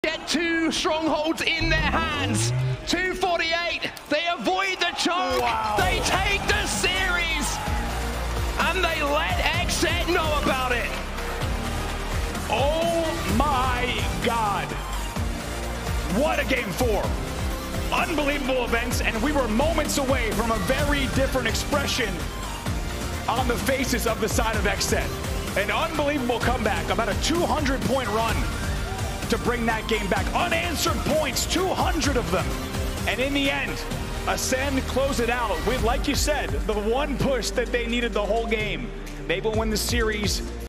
get two strongholds in their hands. 248, they avoid the choke, wow. They take the series, and they let HCS know about it. Oh my God. What a game 4. Unbelievable events, and we were moments away from a very different expression on the faces of the side of HCS. An unbelievable comeback, about a 200-point run to bring that game back. Unanswered points, 200 of them. And in the end, Ascend close it out with, like you said, the one push that they needed the whole game. They will win the series